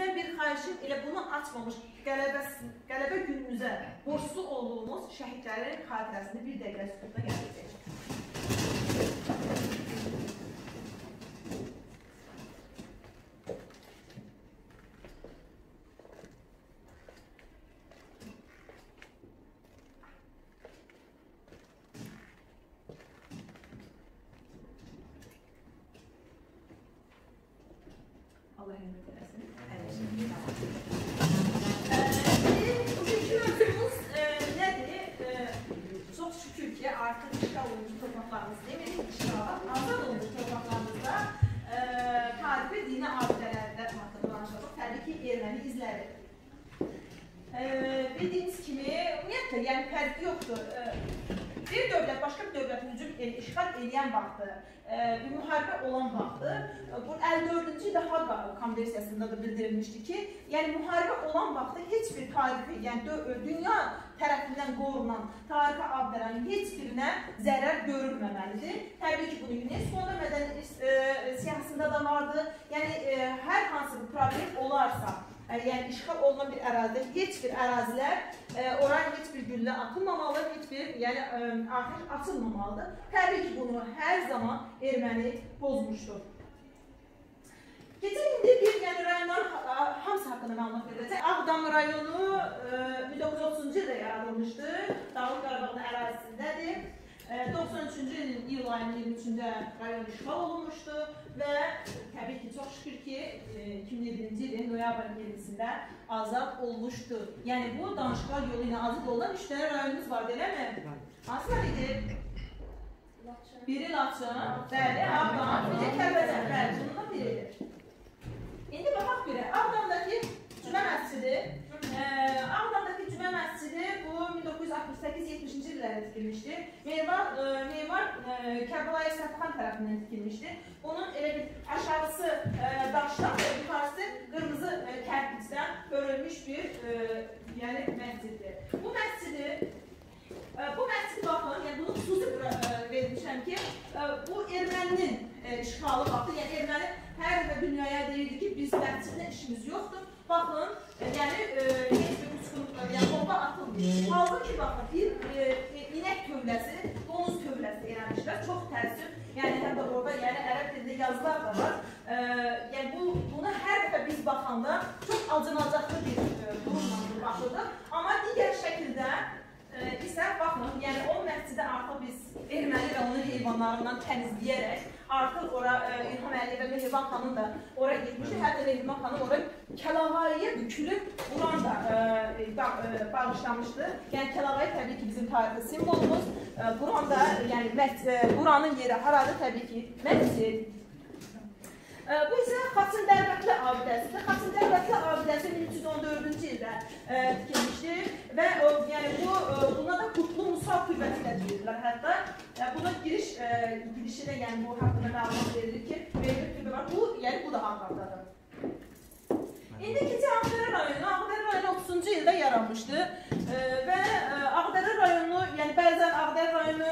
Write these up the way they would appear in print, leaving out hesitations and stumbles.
sizdən bir xahişim, elə bunu açmamış qələbə günümüzə borçlu olduğumuz şəhidlərin xatirəsini bir dəqiqə sükutuna gətirəcək. Allah rəhmət eləsin. Bugünkü mövzumuz nədir? Çox şükür ki, artıq işğal olunmuş torpaqlarımız demək, azad olunmuş torpaqlarımızda tarixi dini abidələrdə haqqında danışacaq. Təbii ki, erməni izləri. Bildiyiniz kimi, ümumiyyətlə, yəni fərqi yoxdur. Bir dövlət, başqa bir dövlətin hücum işğal edən vaxtı, bir müharibə olan vaxtı, bu 54-cü ildə Haqa Konvensiyasında da bildirilmişdi ki, yəni müharibə olan vaxtı heç bir tarixi, yəni dünya tərəfindən qorunan tarixi abidələrin heç birinə zərər görülməməlidir. Təbii ki, bunu UNESCO-da mədəni siyasətində da vardı. Yəni, hər hansı bir problem olarsa, yəni işğal olunan bir ərazidə heç bir ərazilər, oraya heç bir güllə atılmamalı, heç bir atəş açılmamalıdır. Təbii ki, bunu hər zaman erməni pozmuşdur. Keçən indi bir rayonların hamısı haqqında məlumat veriləcək. Ağdam rayonu 1930-cu ildə yaradılmışdır. Dağlıq Qarabağın ərazisindədir. 93-cü ilin iyul ayının 23-cündə rayon işğal olunmuşdu və təbii ki, çox şükür ki, 2007-ci ilin noyabrın 20-sində azad olmuşdu. Yəni, bu danışıqlar yolu ilə azad olunan 3 dənə rayonumuz var, deyiləmi? Hansılar idi? Biri Laçın, bəli, Ağdam, bir də Kəlbəcər, bəli, bundan biridir. İndi baxaq birə, Ağdamdakı Cümə məscidi. Ağdamdakı Cümə məscidi bu 1968-70-ci illərdə tikilmişdir. Memar Kərbəlayı Səfxan tərəfindən tikilmişdir. Bunun elə bir aşağısı daşdan və yuxarısı qırmızı kərpicdən örülmüş bir məsciddir. Bu məscidi baxın, yəni bunu xüsusi vermişəm ki, bu erməninin işğalı vaxtı, yəni erməni hər dəfə dünyaya deyirdi ki, biz məscidlə işimiz yoxdur. Baxın, yəni heç bir uçqun, yəni bomba atılmıyor. Halbuki baxın, bir inək tövləsi, donuz tövləsi eləmişlər, çox təəssüf. Yəni həm də orada ərəb dilində yazılar da var. Yəni buna hər dəfə biz baxanda çox acınacaqlı bir durumla baxırdıq. Amma digər şəkildə isə baxın, yəni o məscidə artıq biz erməni və onun heyvanlarından təmizləyərək artıq ora İlham Əliyev və Mehriban xanım da ora getmişdi. Hətta Mehriban xanım ora Kəlavayıya bükülüb buran da bağışlamışdı. Yəni Kəlavayı təbii ki, bizim tarixi simvolumuz. Buran da, yəni buranın yeri haradır təbii ki, məscid. Bu isə Xaçın Dərvətli abidəsidir. Xaçın Dərvətli abidəsi 1314-cü ildə tikilmişdir və buna da Qutlu Musa türbəsi də deyirdilər hətta. Buna girişində bu haqqında məlumat verilir ki, verilir türbə var. Bu da Ağdamdadır. İndi keçək Ağdərə rayonu. Ağdərə rayonu 30-cu ildə yaranmışdır və Ağdərə rayonu, yəni bəzən Ağdərə rayonu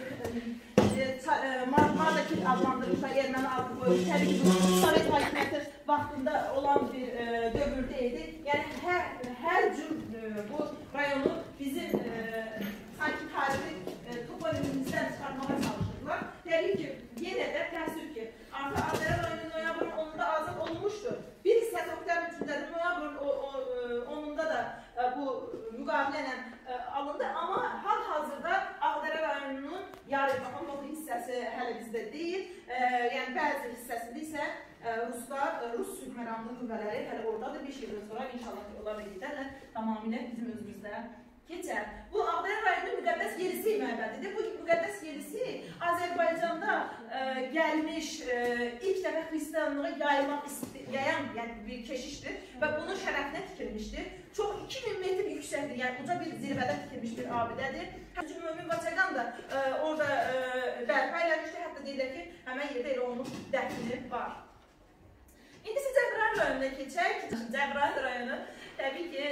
Mardakil adlandırmışlar, erməni adı qoyulmuş. Təbii ki, bu Sovet hakimiyyəti vaxtında olan bir dövrdə idi. Yəni, hər cür bu rayonu bizim sanki tarixi toponimimizdən çıxartmağa çalışırlar. Təbii ki, yenə də təəssüf ki, artıq Ağdərə rayonu noyabrın 10-da azad olunmuşdur. Bir hissəsi oktyabr 3-dədir, noyabrın 10-da da bu müqavilə ilə alındı. Amma hal-hazırda Ağdərə rayonunun yarı hissəsi hələ bizdə deyil. Yəni, bəzi hissəsində isə Rus sülh məramlı qüvvələri hələ oradadır. 5 ildən sonra inşallah ki, onlar da gedərlər. Tamamilə bizim özümüzdə keçər. Bu Ağdərə rayonunun müqəddəs Yerisi məbədidir. Bu müqəddəs Yerisi Azərbaycanda gəlmiş ilk dəfə xristianlığı yayan bir keşişdir və bunun şərəfinə tikilmişdir. Çox 2000 metr yüksəkdir, yəni uca bir zirvədə tikilmiş bir abidədir. Hacı Mömin Vaçaqan da orada bərpa eləmişdir, hətta deyirlər ki, həmən yerdə elə onun dəfni var. İndi siz Cəbrayıl rayonuna keçək. Cəbrayıl rayonu təbii ki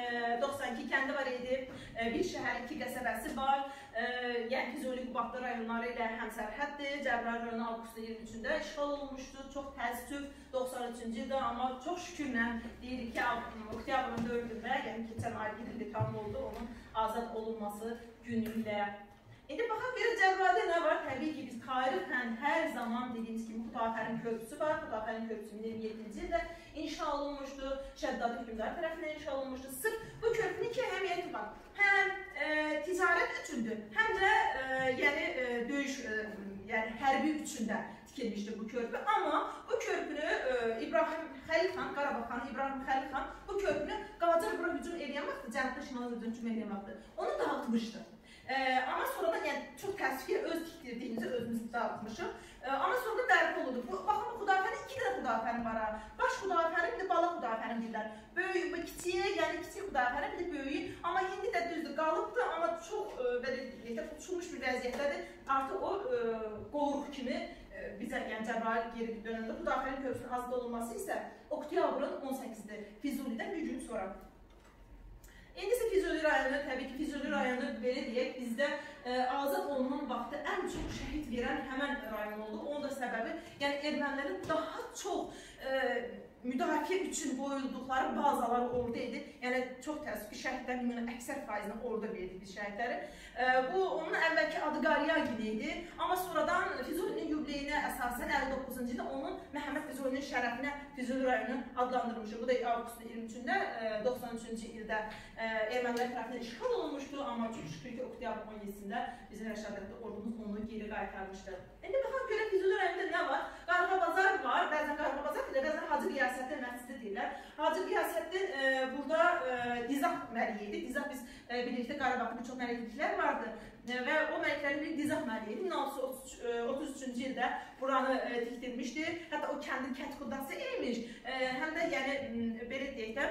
92 kəndi var idi, bir şəhər, 2 qəsəbəsi var. Yəni Füzuli, Qubadlı rayonları ilə həmsərhəddir. Cəbrayıl rayonu avqustun 23-də işğal olunmuşdu. Çox təəssüf 93-cü ildə, amma çox şükürlə deyirik ki, oktyabrın 4-də, yəni keçən ay 1 ildir tam oldu onun azad olunması günü ilə. İndi baxaq görə Cəbrayılda nə var? Təbii ki, biz tarixən hər zaman dediyimiz kimi Xudafərin körpüsü var. Xudafərin körpüsü 27-ci ildə inşa olunmuşdu. Şəddad hökmdarı tərəfindən inşa olunmuşdu. Sırf bu körpünün iki əhəmiyyəti var. Həm ticarət üçündür, həm də yəni döyüş, yəni hərbi üçündə tikilmişdir bu körpü. Amma bu körpünü İbrahim Xəlil xan, Qarabağ xanı İbrahim Xəlil xan bu körpünü Qacar bura hücum edən vaxtı, cənubda şimala hücum edən vaxtı onu dağıtmışdı. Amma sonradan yəni çox təəssüf ki, öz tikdirdiyimizi özümüz dağıtmışıq. Amma sonra bərpa olundu. Baxın, Xudafərin iki dənə Xudafərin var ha. Baş Xudafərin, bir də bala Xudafərin deyirlər. Böyük, kiçiyə, yəni kiçik Xudafərin, bir də böyüyü. Amma indi də düzdür, qalıbdır, amma çox belə uçulmuş bir vəziyyətdədir. Artıq o qoruq kimi bizə, yəni Cəbrayıl geri dönəndə Xudafərin körpüsünün azad olunması isə oktyabrın 18-dir. Füzulidən bir gün sonra. İndi isə Füzuli rayonu, təbii ki, Füzuli rayonu belə deyək, bizdə azad olunan vaxtı ən çox şəhid verən həmən rayon oldu. Onun da səbəbi, yəni ermənilərin daha çox müdafiə üçün qoyulduqları bazalar orada idi. Yəni çox təəssüf ki, şəhidlərin əksər faizini orada verdik biz şəhidləri. Bu, onun əvvəlki adı Qaryagin idi. Amma sonradan Füzulinin yubileyinə əsasən 59-cu ildə onun Məhəmməd Füzulinin şərəfinə Füzuli rayonu adlandırmışdı. Bu da avqustun 23-də, 93-cü ildə ermənilər tərəfindən işğal olunmuşdu. Amma çox şükür ki, oktyabrın 17-sində bizim rəşadətli ordumuz onu geri qaytarmışdı. İndi baxaq görə Füzuli rayonunda nə var? Qarğabazar var, bəzən Qarğabazar deyilər, bəzən Hacı Qiyasəddin məscidi deyirlər. Hacı Qiyasəddin burada Dizaq məliyi idi. Dizaq biz birlikdə Qarabağda bir çox məlikliklər vardı və o məliklərin bir Dizaq məliyi idi. 1933-cü ildə buranı tikdirmişdi. Hətta o kəndin kətxudası imiş. Həm də yəni belə deyək də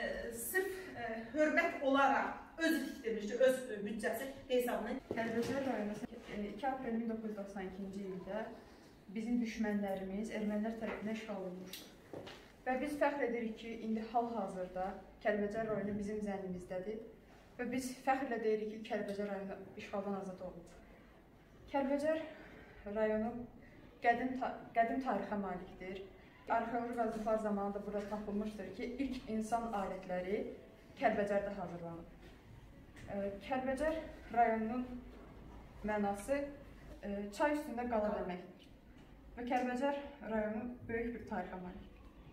sırf hörmət olaraq özü tikdirmişdi, öz büdcəsi hesabını. Kəlbəcər rayonu 2 aprel 1992-ci ildə bizim düşmənlərimiz ermənilər tərəfindən işğal olunmuşdur. Və biz fəxr edirik ki, indi hal-hazırda Kəlbəcər rayonu bizim zənnimizdədir və biz fəxrlə deyirik ki, Kəlbəcər rayonu işğaldan azad olunur. Kəlbəcər rayonu qədim tarixə malikdir. Arxeoloji qazıntılar zamanında burada tapılmışdır ki, ilk insan alətləri Kəlbəcərdə hazırlanıb. Kəlbəcər rayonunun mənası çay üstündə qala deməkdir. Və Kəlbəcər rayonu böyük bir tarixə malikdir.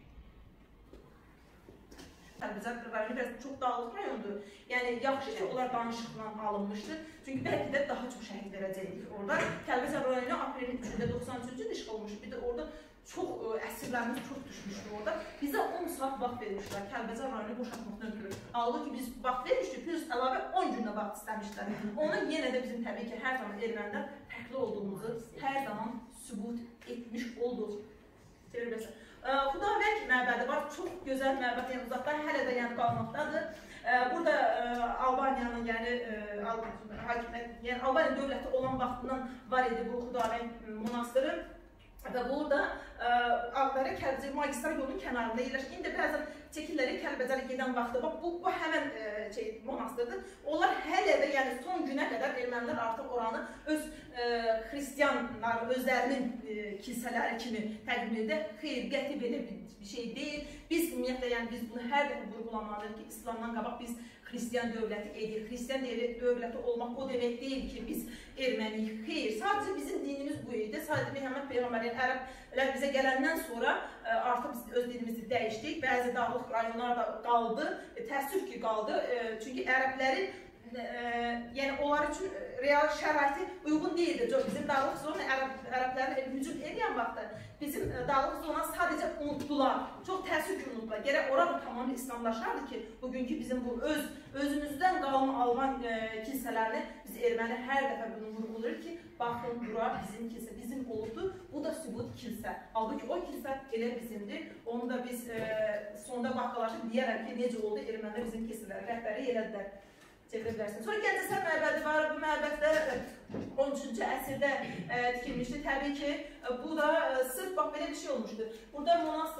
Kəlbəcər rayonu biraz çox dağlıq rayondur. Yəni yaxşı ki, onlar danışıqla alınmışdı. Çünki bəlkə də daha çox şəhid verəcəkdik orada. Kəlbəcər rayonu aprelin 3-də 93-cü ildə işğal olmuşdu. Bir də orada çox əsirlərimiz çox düşmüşdü orada. Bizə 10 saat vaxt vermişdilər Kəlbəcər rayonu boşaltmaqdan ötürü. Halbuki biz vaxt vermişdik, plus əlavə 10 gündə vaxt istəmişdilər. Onu yenə də bizim təbii ki, hər zaman ermənilər fərqli olduğumuzu hər zaman sübut etmiş olduq. Xudavəng məbədi var, çox gözəl məbəd, yəni uzaqdan hələ də yəni qalmaqdadır. Burada Albaniyanın, yəni hakimiyyət, yəni Albaniya dövləti olan vaxtından var idi bu Xudavəng monastırı. Və burada Ağdərə Kəlbəcər magistral yolunun kənarında yerləşir. İndi bəzən çəkirlər Kəlbəcərə gedən vaxtda, bax bu həmən monastırdır. Onlar hələ də, yəni son günə qədər ermənilər artıq oranı öz xristiyanlar, özlərinin kilsələri kimi təqdim edir. Xeyr, qəti belə bir şey deyil. Biz ümumiyyətlə, yəni biz bunu hər dəfə vurğulamalıyıq ki, İslamdan qabaq biz xristiyan dövləti edir. Xristiyan dövləti olmaq o demək deyil ki, biz erməniyik. Xeyr, sadəcə bizim dinimiz bu idi. Sadəcə Məhəmməd Peyğəmbərin ərəblər bizə gələndən sonra artıq biz öz dinimizi dəyişdik. Bəzi dağlıq rayonlar da qaldı. Təəssüf ki, qaldı. Çünki ərəblərin yəni onlar üçün real şəraiti uyğun deyildi. Bizim dağlıq zona ərəblərin hücum edən vaxtı bizim dağlıq zona sadəcə unutdular. Çox təəssüf ki, unutdular. Gərək orada tamamı İslamlaşardı ki, bugünkü bizim bu özümüzdən qalma Alban kilsələrini biz erməni hər dəfə bunu vurğulayır ki, baxın, bura bizim kilsə, bizim olubdur. Bu da sübut kilsə. Halbuki o kilsə elə bizimdir. Onu da biz sonda baxqalaşıb deyərəm ki, necə oldu ermənilər bizim kilsələri rəhbəri elədilər. çevirə bilərsiniz. Sonra Gəncəsər məbədi var. Bu məbəddə 13-cü əsrdə tikilmişdi. Təbii ki, bu da sırf bax belə bir şey olmuşdu. Burada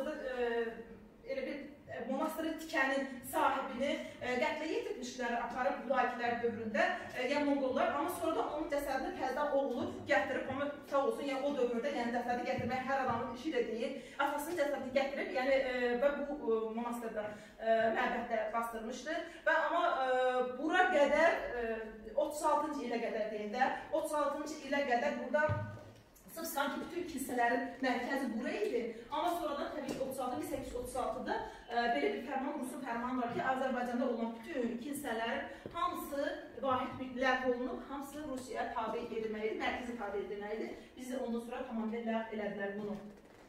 elə bir monastırı tikənin sahibini qətlə yetirmişlər, aparıb Hülakilər dövründə, yəni Monqollar, amma sonra da onun cəsədini təzədən oğlu gətirib, amma sağ olsun, yəni o dövrdə yəni cəsədi gətirmək hər adamın işi də deyil, atasının cəsədini gətirib, yəni və bu monastırda, məbəddə bastırmışdı və amma bura qədər 36-cı ilə qədər deyil də, 36-cı ilə qədər burada sırf sanki bütün kilsələrin mərkəzi bura idi. Amma sonradan təbii ki 1836-da belə bir fərman, Rusun fərmanı var ki, Azərbaycanda olan bütün kilsələrin hamısı vahid bir ləğv olunub, hamısı Rusiyaya tabi edilməlidir, mərkəzi tabi edilməlidir. Biz də ondan sonra tamamilə ləğv elədilər bunu.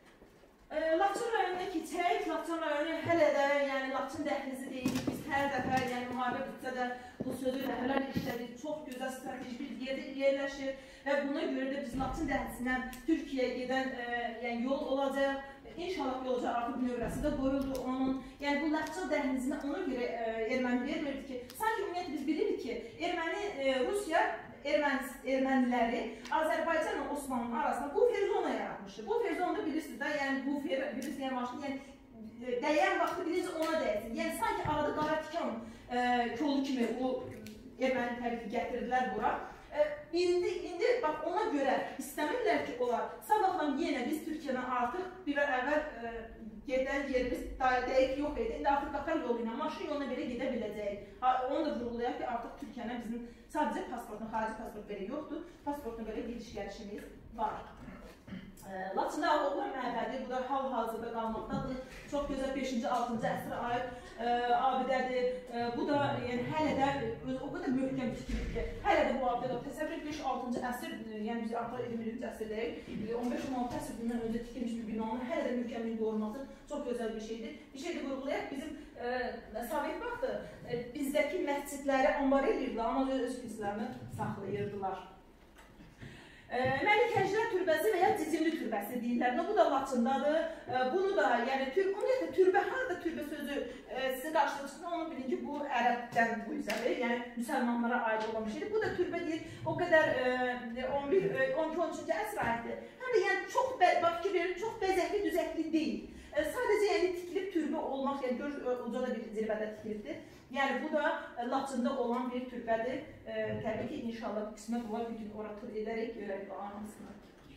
Laçın rayonuna keçək, Laçın rayonu hələ də, yəni Laçın dəhlizi deyilik, biz hər dəfə, yəni müharibə bitsə də bu sözü dəfələrlə işlədik, çox gözəl strateji bir yerdə yerləşir və buna görə də biz Laçın dəhlisindən Türkiyəyə gedən yəni yol olacaq. İnşallah yolca artıq növrəsi də qoyuldu onun. Yəni bu Laçın dəhlizini ona görə erməni vermirdi ki, sanki ümumiyyətlə biz bilirik ki, Rusiya erməniləri Azərbaycanla Osmanlının arasında bufer zona yaratmışdı. Bufer zonada bilirsiniz də, yəni bufer, bilirsiniz, yəni başlı, yəni dəyən vaxtı bilirsiniz ona dəyəsin. Yəni sanki arada qara tikan kolu kimi o erməni təbii ki gətirdilər bura. İndi bax ona görə istəmirlər ki, onlar sabahdan yenə biz Türkiyədən artıq bir əvvəl gedən yerimiz dəqiq yox idi. İndi artıq qatar yolu ilə, maşın yoluna belə gedə biləcəyik. Onu da vurğulayaq ki, artıq Türkiyədən bizim sadəcə pasportun, xarici pasport belə yoxdur. Pasportun belə giriş gəlişimiz var. Laçında Ağoğlan məbədi, bu da hal-hazırda qalmaqdadır. Çox gözəl 5-ci, 6-cı əsrə aid abidədir. Bu da yəni hələ də o qədər möhkəm tikilibdir. Hələ də bu abidə təsəvvür 5-6-cı əsr, yəni biz artıq 21-ci əsrdəyik. 15-16 əsr bundan öncə tikilmiş bir binanın hələ də möhkəmliyin qorunması çox gözəl bir şeydir. Bir şey də vurğulayaq, bizim Sovet vaxtı bizdəki məscidləri ambar edirdilər, amma öz kilsələrini saxlayırdılar. Məlikəcilər türbəsi və ya Cicimli türbəsi deyirlər. Bu da Laçındadır. Bunu da, yəni ümumiyyətlə türbə, harada türbə sözü sizin qarşınızda onu bilin ki, bu ərəbdən bu üzədir. Yəni müsəlmanlara aid olan bir şeydir. Bu da türbə deyil, o qədər 12-13-cü əsr aiddir. Həm də yəni çox, fikir verin, çox bəzəkli, düzəkli deyil. Sadəcə yəni tikilib türbə olmaq, yəni gör, uca da bir zirvədə tikilibdir. Yəni bu da Laçında olan bir türbədir. Təbii ki, inşallah qismət olar bir gün ora tur edərək görək anasını.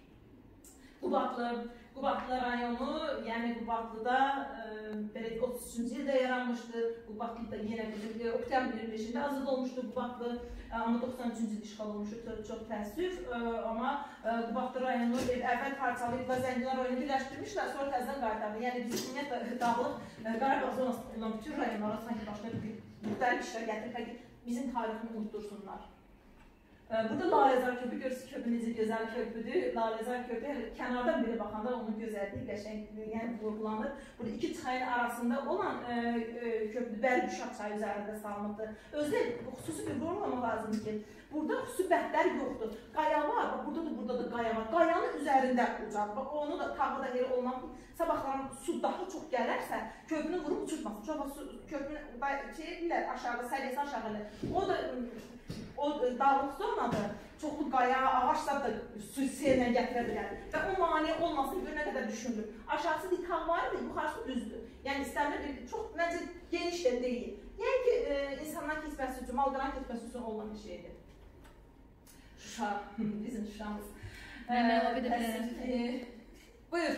Qubadlı rayonu, yəni Qubadlıda 33-cü ildə yaranmışdır. Qubadlıda yenə bizim oktyabr 25-də azad olmuşdur Qubadlı. Amma 93-cü ildə işğal olmuşdur, çox təəssüf. Amma Qubadlı rayonu əvvəl parçalayıb və Zəngilan rayonu birləşdirmişlər, sonra təzədən qaytardı. Yəni biz ümumiyyətlə Dağlıq Qarabağ zonasında olan bütün rayonlara sanki başqa bir müxtəlif işlər gətirib ki, bizim tarixini unuttursunlar. Burada Laləzar köprü, görürsünüz köprü necə gözəl köprüdür. Laləzar köprü kənardan biri baxanda onun gözəlliyi, qəşəngliyi yəni vurğulanır. Burada iki çayın arasında olan köprü Bəlbüşaq çayı üzərində salınıbdır. Özdə xüsusi bir vurğulamaq lazımdır ki, burada xüsubətlər yoxdur. Qaya var, burada da qaya var. Qayanın üzərində ucadır. Onu da tağda yeri olmaq, sabahların su daha çox gələrsə, köprünü vurub uçurtmasın. Çox köprünün aşağıda, səviyyəsi aşağıda. O dağlıq zonadır, çoxlu qaya, ağaçlar da su seyirlə gətirə bilər və o mani olmasını görə nə qədər düşünülür. Aşağısı dikal var idi, yuxarısı düzdür. Yəni istəmir, çox məncə geniş də deyil. Yəni ki, insandan keçməsi üçün, malqaran keçməsi üçün olan bir şeydir. Şuşa, bizim Şuşamız. Buyur.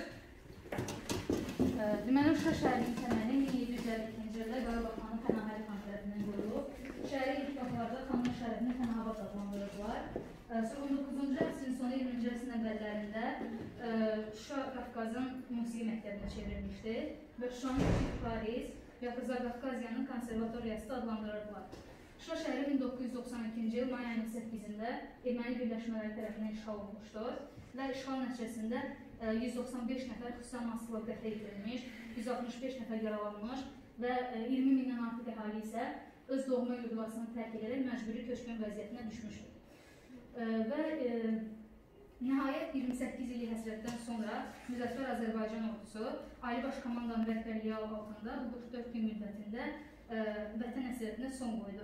Deməli, Şuşa şəhərinin təməli 1752-ci ildə Qarabağ xanı Pənah Əli xan tərəfindən qoyulub. Şəhəri ilk vaxtlarda xanın şərəfini Pənahabad adlandırırdılar. 19-cu əsrin sonu 20-ci əsrin əvvəllərində Şuşa Qafqazın musiqi məktəbinə çevrilmişdi və Şuşanın Kiçik Paris və Qafqaziyanın konservatoriyası da adlandırırdılar. Şuşa şəhəri 1992-ci il may ayının 8-də erməni birləşmələri tərəfindən işğal olunmuşdur və işğal nəticəsində 195 nəfər xüsusi amansızlıqla qətlə yetirilmiş, 165 nəfər yaralanmış və 20 mindən artıq əhali isə öz doğma yurduvasını tərk edərək məcburi köçkün vəziyyətinə düşmüşdür. Və nəhayət 28 illik həsrətdən sonra Müzəffər Azərbaycan ordusu Ali Baş Komandanın rəhbərliyi altında bu 44 gün müddətində vətən əsrətinə son qoydu.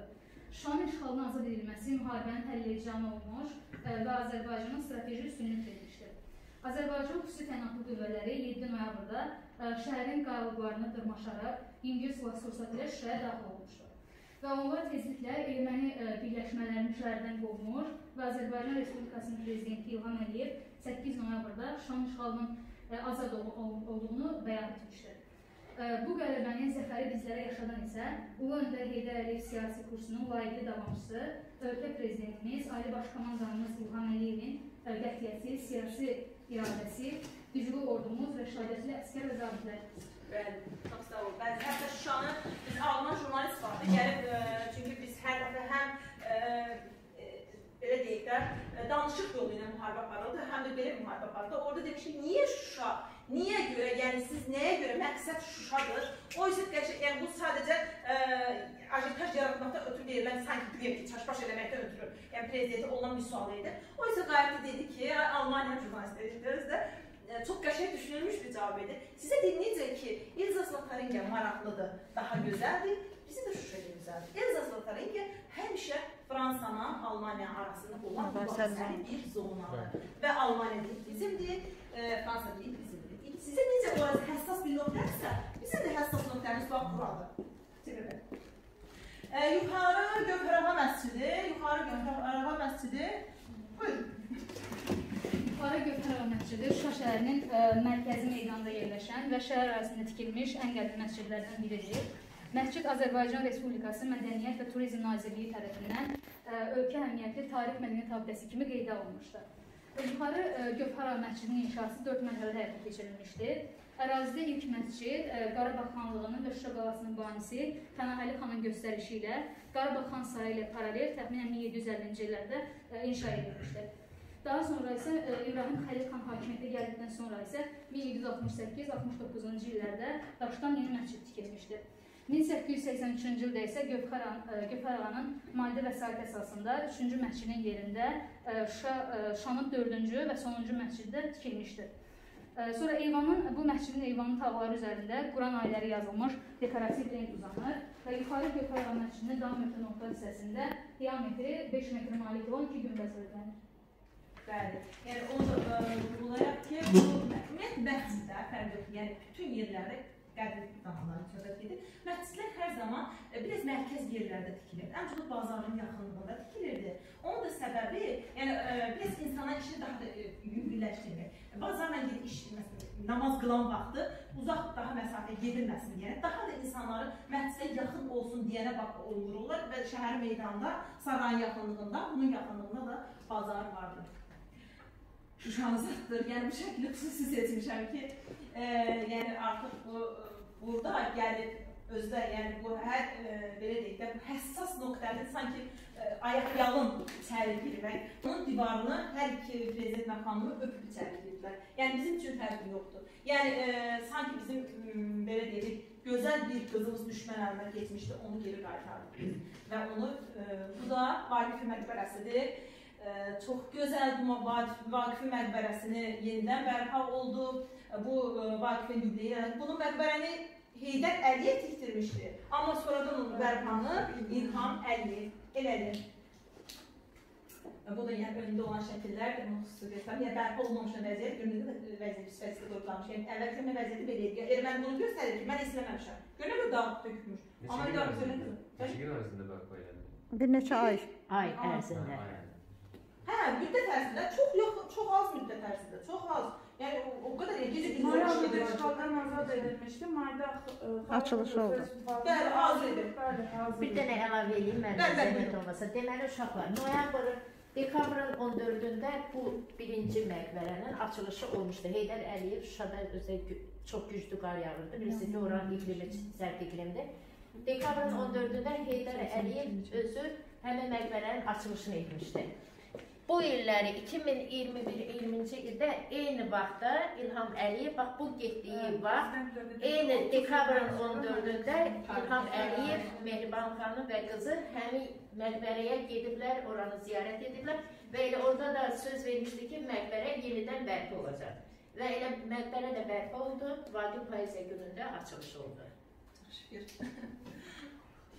Şuşanın işğalından azad edilməsi müharibənin həlledicanı olmuş və Azərbaycanın strateji üstünlük verilmişdir. Azərbaycan xüsusi təyinatlı qüvvələri 7 noyabrda şəhərin qayalıqlarına dırmaşaraq İngilis vasitəsilə ilə Şuşaya daxil olmuşdur. Və onlar tezliklə erməni birləşmələrini şəhərdən qovmuş və Azərbaycan Respublikasının prezidenti İlham Əliyev 8 noyabrda Şuşanın işğalının azad olduğunu bəyan etmişdir. Bu qələbənin zəfəri bizlərə yaşadan isə Ulu Öndər Heydər Əliyev siyasi kursunun layiqli davamçısı, ölkə prezidentimiz, Ali Baş Komandanımız İlham Əliyevin qətiyyəti, siyasi iradəsi, güclü ordumuz və şəhadətli əskər və zabitlərimiz. Bəli, çox sağ olun. Bəli, hətta Şuşanı biz Alman jurnalist vardı, gəlib, çünki biz hər dəfə həm belə deyək də, danışıq yolu ilə müharibə aparıldı, həm də belə müharibə aparıldı. Orada demiş ki, niyə Şuşa, niyə görə, yəni siz nəyə görə, məqsəd Şuşadır. O isə yəni bu sadəcə ajitaj yaratmaqda ötürü verilən, sanki deyək ki, çaşbaş eləməkdən ötürü, yəni prezidenti olan bir sual idi. O isə qayıtı dedi ki, Almaniya jurnalistləri özdə çox qəşəng düşünülmüş bir cavab idi. Sizə dinləyəcək ki, Elzas Lotaringiya maraqlıdır, daha gözəldir, bizi də Şuşa gözəldir. Elzas Lotaringiya həmişə Fransanla Almaniya arasında olan mübahisəli bir zonadır. Və Almaniya deyil bizimdir, Fransa deyil bizimdir. Sizə necə orası həssas bir nöqtədirsə, bizim də həssas nöqtəmiz bax buradır. Yuxarı Gövhərağa məscidi, buyurun. Yuxarı Gövhərağa məscidi Şuşa şəhərinin mərkəzi meydanda yerləşən və şəhər arasında tikilmiş ən qədim məscidlərdən biridir. Məscid Azərbaycan Respublikası Mədəniyyət və Turizm Nazirliyi tərəfindən ölkə əhəmiyyətli tarix mədəniyyət abidəsi kimi qeydə alınmışdır. Yuxarı Gövhərağa məscidinin inşası 4 mərhələdə həyata keçirilmişdir. Ərazidə ilk məscid Qarabağ xanlığının və Şuşa qalasının banisi Pənahəli xanın göstərişi ilə Qarabağ xan sarayı ilə paralel təxminən 1750-ci illərdə inşa edilmişdir. Daha sonra isə İbrahim Xəlil xan hakimiyyətə gəldikdən sonra isə 1768-69-cu illərdə daşdan yeni məscid tikilmişdir. 1883-cü ildə isə Gövhərağanın maddi vəsait əsasında 3-cü məscidin yerində Şuşanın 4-cü və sonuncu məsciddə tikilmişdir. Sonra bu məscidin eyvanın tağları üzərində Quran ayələri yazılmış dekorativ lent uzanır və yuxarı Gövhərağa məscidinin dam nöqtə nokta hissəsində diametri 5 metr malik olan 2 günbəz ödənir. Bəli, yəni onu da vurgulayaq ki, bu məscidlər fərq yoxdur, yəni bütün yerlərdə qədir zamanları söhbət edir. Məscidlər hər zaman biraz mərkəz yerlərdə tikilir, ən çox bazarın yaxınlığında tikilirdi. Onun da səbəbi, yəni biraz insana işini daha da yüngülləşdirmək. Bazarla gedib iş, namaz qılan vaxtı uzaq daha məsafə gedilməsin deyənə, daha da insanların məscidə yaxın olsun deyənə vururlar və şəhər meydanında, sarayın yaxınlığında, bunun yaxınlığında da bazar vardır. Şuşanızdır, yəni bu şəkildə xüsusi seçmişəm ki, yəni artıq burada gəlib özdə, yəni bu hər, belə deyək də, bu həssas nöqtənin sanki ayaq-yalın içəri girmək, onun divarını hər iki prezident məqamını öpüb içəri girdilər. Yəni bizim üçün fərqi yoxdur. Yəni sanki bizim, belə deyək, gözəl bir qızımız düşmən əlinə keçmişdi, onu geri qaytardı. Və onu, bu da Vaqifi məqbərəsidir. Çox gözəl bu Vaqifi məqbərəsini yenidən bərpa oldu. Bu Vaqifin yübleyi, bunun məqbərəni Heydər Əliyev tikdirmişdi. Amma sonradan onun bərpanı İlham Əliyev elədi. Bu da yəni önündə olan şəkillər, bunu xüsusi göstərim. Yəni bərpa olmamışın vəziyyət, görünündə də vəziyyət sifəsində qoyulamış. Yəni əvvəlki vəziyyəti belə edir. Erməni bunu göstərir ki, mən istəməmişəm. Görünür mü dağ tökülmüş? Amma dağ görünür. Neçə gün arasında bərpa elədi? Bir neçə ay. Ay ərzində. Hə, müddət ərzində, çox az müddət ərzində, çox az. Yəni o qədər gecə May ayında işğaldan azad edilmişdi, mayda açılışı oldu. Bəli, hazır idi. Bir dənə əlavə edeyim, mənim zəhmət olmasa. Deməli, uşaqlar, noyabrın, dekabrın 14-də bu birinci məqbərənin açılışı olmuşdu. Heydər Əliyev Şuşada özü çox güclü qar yağırdı. Birisi də oranın iqlimi sərt iqlimdir. Dekabrın 14-də Heydər Əliyev özü həmin məqbərənin açılışını etmişdi. Bu illəri 2021-20-ci ildə eyni vaxtda İlham Əliyev, bax bu getdiyi vaxt, eyni dekabrın 14-də İlham Əliyev, Mehriban xanım və qızı həmin məqbərəyə gediblər, oranı ziyarət ediblər və elə orada da söz vermişdi ki, məqbərə yenidən bərpa olacaq. Və elə məqbərə də bərpa oldu, Vaqif Poeziya günündə açılış oldu. Çox şükür.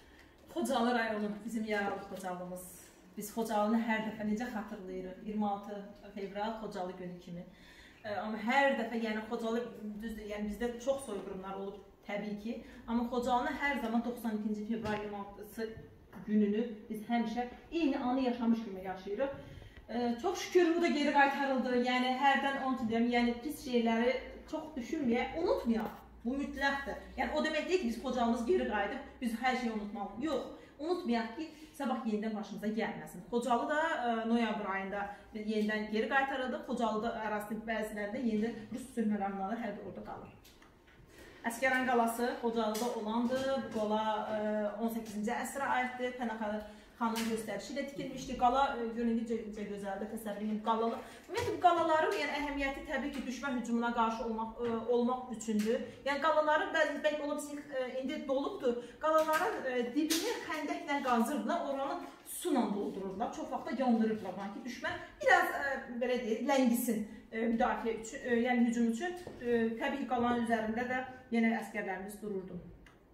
Xocalı rayonu bizim yaralı Xocalımız. Biz Xocalını hər dəfə necə xatırlayırıq? 26 fevral Xocalı günü kimi. Amma hər dəfə, yəni Xocalı düzdür, yəni bizdə çox soyqırımlar olub təbii ki. Amma Xocalını hər zaman 92-ci fevral 26-sı gününü biz həmişə eyni anı yaşamış kimi yaşayırıq. Çox şükür bu da geri qaytarıldı. Yəni hərdən onu deyirəm, yəni pis şeyləri çox düşünməyək, unutmayaq. Bu mütləqdir. Yəni o demək deyil ki, biz Xocalımız geri qayıdıb, biz hər şeyi unutmalıyıq. Yox, unutmayaq ki, sabah yenidən başımıza gəlməsin. Xocalı da noyabr ayında yenidən geri qaytarıldı. Xocalıda ərazinin bəzilərində yenidən Rus sülh məramları hələ də orada qalır. Əsgəran qalası Xocalıda olandı. Bu qala 18-ci əsrə aiddir. Pənah xanın göstərişi ilə tikilmişdi. Qala göründükcə gözəldir, təsəvvür edin. Ümumiyyətlə, bu qalaların əhəmiyyəti təbii ki, düşmən hücumuna qarşı olmaq üçündür. Yəni, qalaların bəlkə ola bilsin, indi dolubdur. Qalaların dibini xəndəklə qazırdılar, oranı sunan doldururdular. Çox vaxtda yandırırdılar ki, düşmən biraz, belə deyək, ləngisin müdafiə üçün, yəni hücum üçün. Təbii ki, qalanın üzərində də yenə əsgərlərimiz dururdu.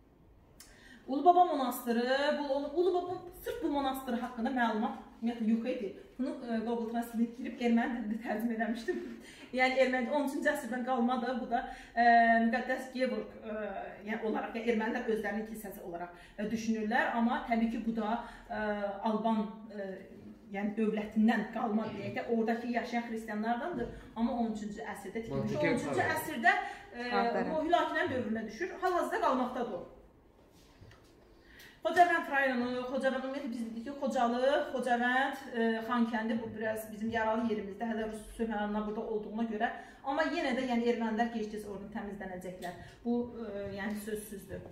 Ulubaba monastırı, Ulubaba sırf bu monastırı haqqında məlumat ümumiyyətlə yox idi. Bunu Google Translate girib erməni dilində tərcümə eləmişdim. Yəni erməni 13-cü əsrdən qalmadır. Bu da müqəddəs Georg olaraq, ermənilər özlərinin kilsəsi olaraq düşünürlər. Amma təbii ki, bu da Alban dövlətindən qalma deyək də, oradakı yaşayan xristiyanlardandır. Amma 13-cü əsrdə tikilmiş. 13-cü əsrdə Hülakilər dövrünə düşür. Hal-hazırda qalmaqdadır o. Xocavənd rayonu, ümumiyyətlə biz dedik ki, Xocalı, Xocavənd, Xankəndi bu biraz bizim yaralı yerimizdə, hələ Rus sülh məramları burada olduğuna görə. Amma yenə də ermənilər keçdikcə oradan təmizlənəcəklər. Bu sözsüzdür.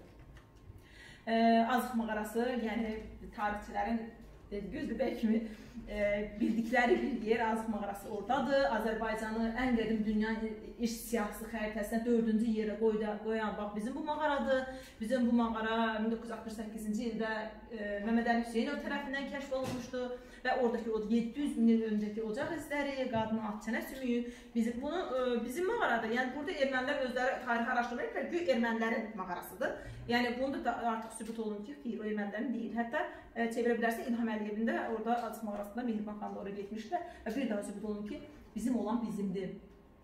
Azıq mağarası, yəni tarixçilərin gözləbək kimi bildikləri bir yer, Azıq mağarası oradadır. Azərbaycanı ən qədim dünya iş siyasi xəritəsinə 4-cü yerə qoyan bax bizim bu mağaradır. Bizim bu mağara 1968-ci ildə Məhəmməd Əli Hüseynov tərəfindən kəşf olunmuşdu və oradakı 700 min il öncəki ocaq izləri, qadının at çənə sümüyü, bizim mağarada, yəni burada ermənilər özləri tarixi araşdırma edirlər, güya ermənilərin mağarasıdır. Yəni bunu da artıq sübut olunur ki, xeyr, o ermənilərin deyil. Hətta çevirə bilərsə İlham Əliyevin də orada Azıq mağarasında Mehriban xanla oraya getmişdilər və bir daha sübut olunur ki, bizim olan bizimdir.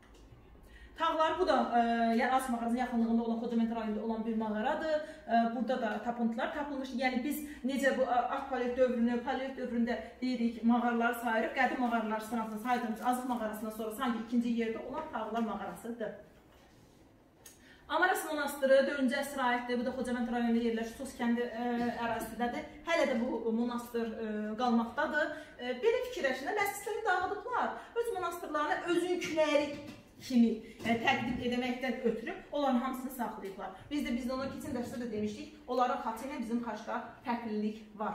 Tağlar bu da Azıq mağarasının yaxınlığında olan Xocavənd rayonunda olan bir mağaradır. Burada da tapıntılar tapılmışdır. Yəni biz necə bu Paleolit dövründə deyirik mağaraları sayırıq, qədim mağaralar sırasında saydığımız Azıq mağarasından sonra sanki ikinci yerdə olan Tağlar mağarasıdır. Amaras monastırı 4-cü əsrə aiddir. Bu da Xocavənd rayonunda yerləşir, Sos kəndi ərazisindədir. Hələ də bu monastır qalmaqdadır. Belə fikirləşində məscidləri dağıdıblar. Öz monastırlarına özünküləri kimi təqdim edəməkdən ötürüb, onların hamısını saxlayıblar. Biz də onu keçən dərsdə də demişdik, onların xatı ilə bizim xaçda fərqlilik var.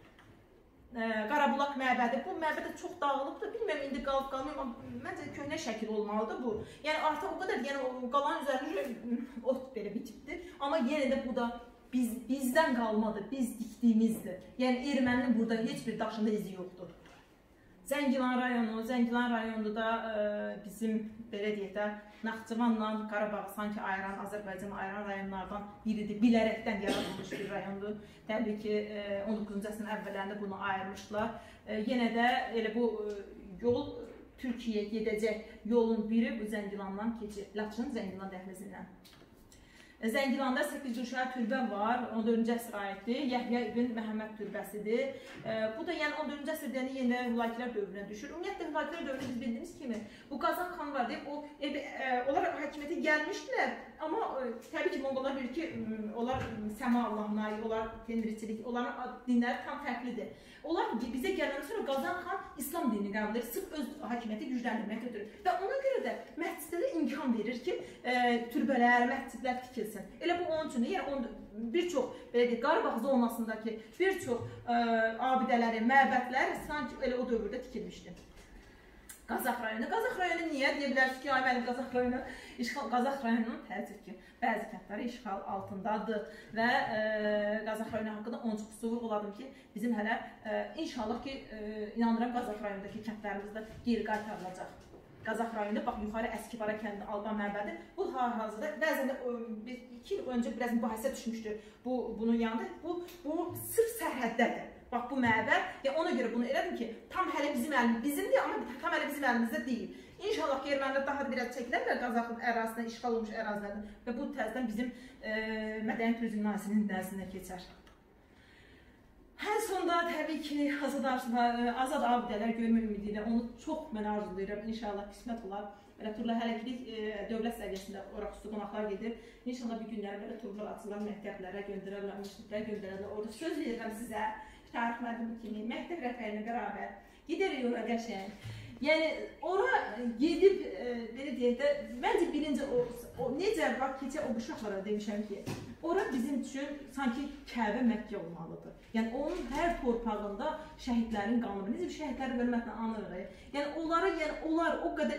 Qarabulaq məbədi, bu məbəd çox dağılıbdır, bilməm indi qalıb qalmıyor, amma məncə köhnə şəkil olmalıdır bu. Yəni artıq o qədər, yəni qalanın üzərində ot belə bitibdir, amma yenə də bu da bizdən qalmadır, biz dikdiyimizdir. Yəni erməninin burada heç bir daşında izi yoxdur. Zəngilan rayonu da bizim, belə deyək də, Naxçıvanla Qarabağı sanki ayıran, Azərbaycanı ayıran rayonlardan biridir. Bilərəkdən yaradılmış bir rayondur. Təbii ki, 19-cu əsrin əvvəllərində bunu ayırmışlar. Yenə də elə bu yol Türkiyəyə gedəcək yolun biri bu Zəngilandan keçir. Laçın Zəngilan dəhlizindən. Zəngilanda 8 Gülşahər türbə var, 14-cü əsrə aiddir. Yəhya ibn Məhəmməd türbəsidir. Bu da yəni 14-cü əsrdə yenə Hülakilər dövrünə düşür. Ümumiyyətlə Hülakilər dövrünə biz bildiyimiz kimi bu Qazan xan var deyib, onlar hakimiyyətə gəlmişdilər. Amma təbii ki, Monqollar bilir ki, onlar səma Allahına aid, onlar tendirçilik, onların dinləri tam fərqlidir. Onlar bizə gələndən sonra Qazan xan İslam dinini qəbul edir, sırf öz hakimiyyəti gücləndirmək ötürür. Və ona görə də məscidlərə imkan verir ki, türbələr, məscidlər tikilsin. Elə bu onun üçün, yəni bir çox, belə deyək, Qarabağ zonasındakı bir çox abidələri, məbədlər sanki elə o dövrdə tikilmişdir. Qazax rayonu niyə? Deyə bilərsiniz ki, mənim Qazax rayonunun təəssüf ki, bəzi kəndləri işğal altındadır və Qazax rayonu haqqında onun çox xüsusi olardım ki, bizim hələ inşallah ki, inanıram Qazax rayonundakı kəndlərimiz də geri qaytarılacaq. Qazax rayonunda, bax yuxarı Əskibara kəndində Alban məbədi. Bu hal-hazırda bəzən də 2 il öncə biraz mübahisə düşmüşdü bunun yanında. Bu sırf sərhəddədir. Bax bu məbəd. Yəni ona görə bunu elədim ki, tam hələ bizimdir, amma tam hələ bizim əlimizdə deyil. İnşallah ki, ermənilər daha biraz çəkilərlər Qazaxın ərazisindən, işğal olmuş ərazilərdən və bu təzədən bizim Mədəniyyət Turizm Nazirliyinin nəzdinə keçər. Ən sonda təbii ki, azad abidələr görmə ümidi ilə onu çox mən arzulayıram. İnşallah qismət olar. Belə turlar hələlik dövlət səviyyəsində ora xüsusi qonaqlar gedir. İnşallah bir günlər belə turlar açılan məktəblərə göndərərlər, məktəblərə göndərərlər. Orada söz verirəm sizə, tarix müəllimi kimi, məktəb rəhbərinə bərabər gedərik ora qəşəng. Yəni ora gedib belə deyək də, məncə birinci necə bax keçə o uşaqlara demişəm ki, ora bizim üçün sanki Kəbə Məkkə olmalıdır. Yəni onun hər torpağında şəhidlərin qanı var. Necə şəhidləri hörmətlə anırıq. Yəni onlar o qədər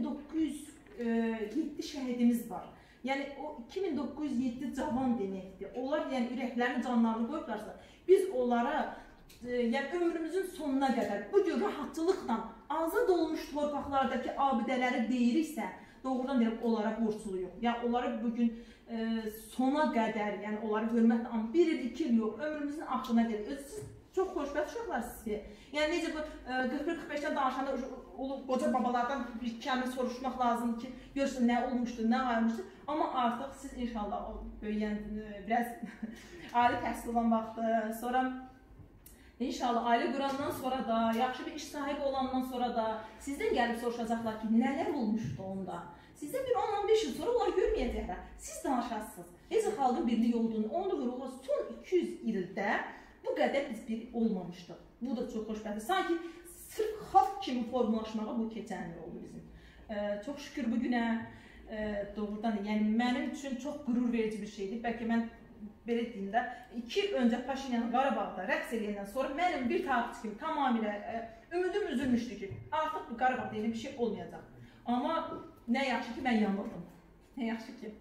2907 şəhidimiz var. Yəni o 2907 cavan deməkdir. Onlar yəni ürəklərini, canlarını qoyublarsa, biz onlara yəni ömrümüzün sonuna qədər bu cür rahatçılıqla azad olmuş torpaqlardakı abidələri deyiriksə, doğrudan deyirəm, onlara borçluyuq. Yəni onları bugün sona qədər, yəni onları hörmətlə, 1 il, 2 il yox, ömrümüzün axırına qədər. Siz çox xoşbəxt uşaqlarsınız ki, yəni necə bu 40-45-dən danışanda qoca babalardan bir kəlmə soruşmaq lazımdır ki, görsün nə olmuşdur, nə ayrılmışdır. Amma artıq siz inşallah böyüyən, biraz ali təhsil olan vaxtı, sonra İnşallah ailə qurandan sonra da, yaxşı bir iş sahibi olandan sonra da sizdən gəlib soruşacaqlar ki, nələr olmuşdu onda. Sizdən bir 10-15 il sonra onları görməyəcəklər. Siz danışarsınız. Necə xalqın birliyi olduğunu, onu da son 200 ildə bu qədər biz bir olmamışdıq. Bu da çox xoşbəxtdir. Sanki sırf xalq kimi formalaşmağa bu keçən il oldu bizim. Çox şükür bugünə doğrudan, yəni mənim üçün çox qürur verici bir şeydir. Bəlkə mən belə deyim də, 2 il öncə Paşinyan Qarabağda rəqs eləyəndən sonra mənim bir takipçi kimi tamamilə ümidim üzülmüşdü ki, artıq bu Qarabağda elə bir şey olmayacaq. Amma nə yaxşı ki, mən yanıldım. Nə yaxşı ki.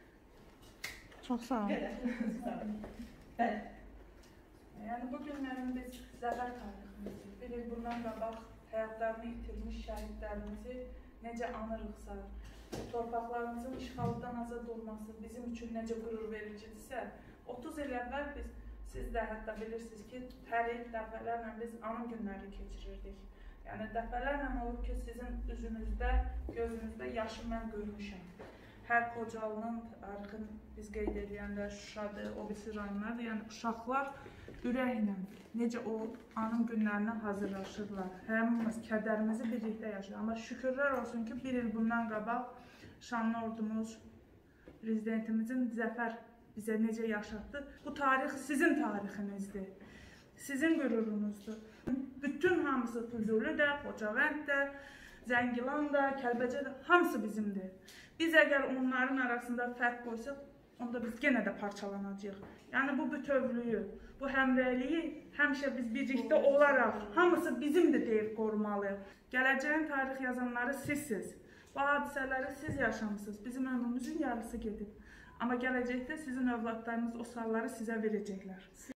Çox sağ olun. Bəli. Yəni bu günlərin biz zəfər tariximizi, bir il bundan qabaq həyatlarını itirmiş şəhidlərimizi necə anırıqsa, torpaqlarımızın işğaldan azad olması bizim üçün necə qürur vericidirsə, 30 il əvvəl siz də hətta bilirsiniz ki, hər il dəfələrlə biz ana günləri keçirirdik. Yəni dəfələrlə olub ki, sizin üzünüzdə, gözünüzdə yaşı mən görmüşəm. Hər Xocalının tarixini biz qeyd edəndə Şuşadır, o birisi rayonlardır. Yəni uşaqlar ürəklə necə o anın günlərinə hazırlaşırlar. Həmimiz kədərimizi birlikdə yaşayır. Amma şükürlər olsun ki, bir il bundan qabaq şanlı ordumuz, prezidentimizin zəfər bizə necə yaşatdı. Bu tarix sizin tarixinizdir, sizin qürurunuzdur. Bütün hamısı Füzuli də, Xocavənd də, Zəngilan da, Kəlbəcər də, hamısı bizimdir. Biz əgər onların arasında fərq qoysaq, onda biz yenə də parçalanacağıq. Yəni bu bütövlüyü, bu həmrəyliyi həmişə biz birlikdə olaraq, hamısı bizimdir deyib qorumalıyıq. Gələcəyin tarix yazanları sizsiniz. Bu hadisələri siz yaşamısınız. Bizim ömrümüzün yarısı gedib. Amma gələcəkdə sizin övladlarınız o sualları sizə verəcəklər.